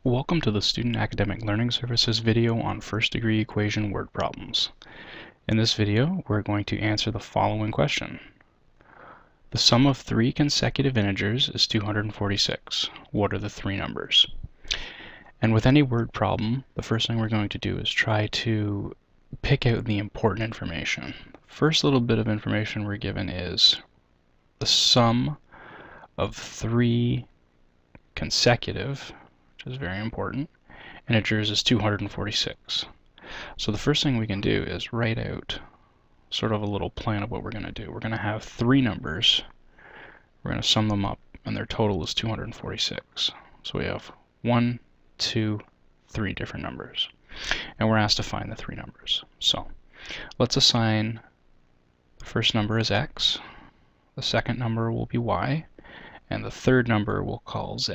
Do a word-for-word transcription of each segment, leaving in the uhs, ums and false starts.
Welcome to the Student Academic Learning Services video on first degree equation word problems. In this video, we're going to answer the following question. The sum of three consecutive integers is two hundred forty-six. What are the three numbers? And with any word problem, the first thing we're going to do is try to pick out the important information. First little bit of information we're given is the sum of three consecutive, which is very important, integers is two hundred forty-six. So the first thing we can do is write out sort of a little plan of what we're going to do. We're going to have three numbers, we're going to sum them up, and their total is two hundred forty-six. So we have one, two, three different numbers. And we're asked to find the three numbers. So let's assign the first number as x, the second number will be y, and the third number we'll call z.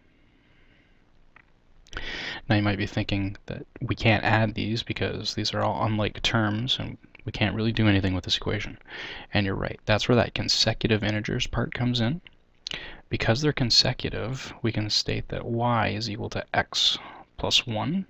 Now you might be thinking that we can't add these because these are all unlike terms and we can't really do anything with this equation. And you're right, that's where that consecutive integers part comes in. Because they're consecutive, we can state that y is equal to x plus one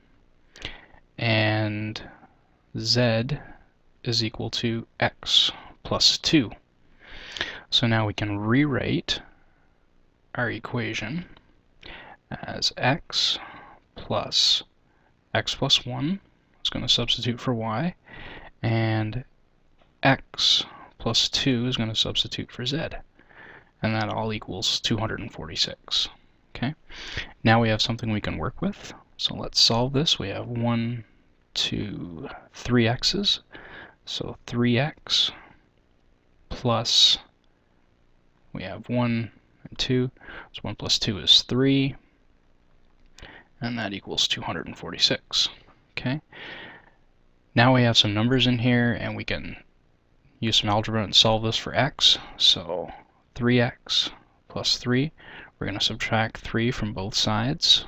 and z is equal to x plus two. So now we can rewrite our equation as x plus x plus one is going to substitute for y, and x plus two is going to substitute for z, and that all equals two hundred forty-six. Okay, now we have something we can work with, so let's solve this. We have one, two, three x's, so three x plus, we have one and two, so one plus two is three, and that equals two hundred forty-six. Okay, now we have some numbers in here and we can use some algebra and solve this for x. So three x plus three, we're going to subtract three from both sides,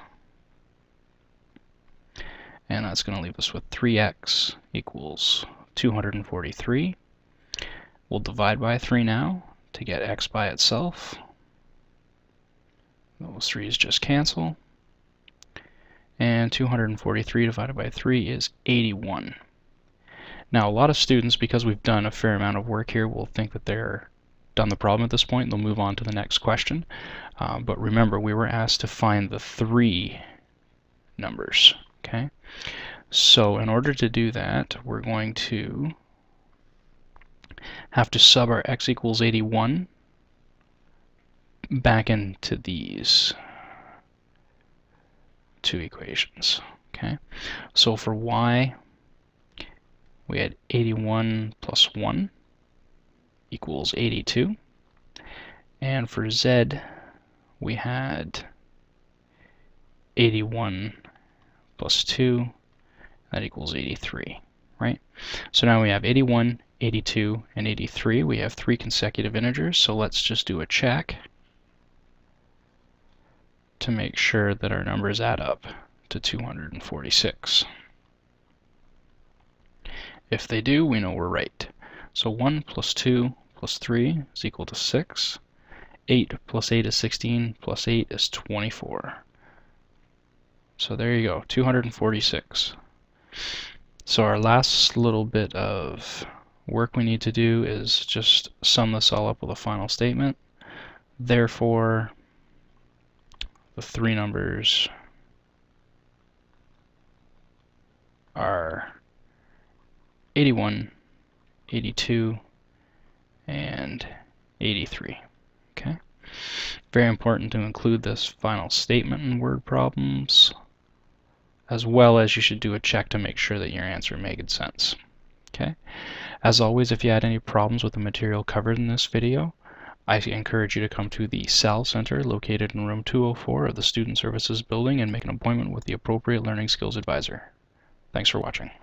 and that's going to leave us with three x equals two hundred forty-three. We'll divide by three now to get x by itself. Those three's just cancel. And two hundred forty-three divided by three is eighty-one. Now a lot of students, because we've done a fair amount of work here, will think that they're done the problem at this point and they'll move on to the next question. Uh, but remember, we were asked to find the three numbers. Okay, so in order to do that, we're going to have to sub our x equals eighty-one back into these two equations. Okay, so for y, we had eighty-one plus one equals eighty-two, and for z, we had eighty-one plus two, that equals eighty-three, right? So now we have eighty-one, eighty-two, and eighty-three. We have three consecutive integers, so let's just do a check to make sure that our numbers add up to two hundred forty-six. If they do, we know we're right. So one plus two plus three is equal to six. eight plus eight is sixteen, plus eight is twenty-four. So there you go, two hundred forty-six. So our last little bit of work we need to do is just sum this all up with a final statement. Therefore, the three numbers are eighty-one, eighty-two, and eighty-three. Okay, very important to include this final statement in word problems, as well as you should do a check to make sure that your answer made sense. Okay, as always, if you had any problems with the material covered in this video, I encourage you to come to the S A L Center located in room two oh four of the Student Services building and make an appointment with the appropriate learning skills advisor. Thanks for watching.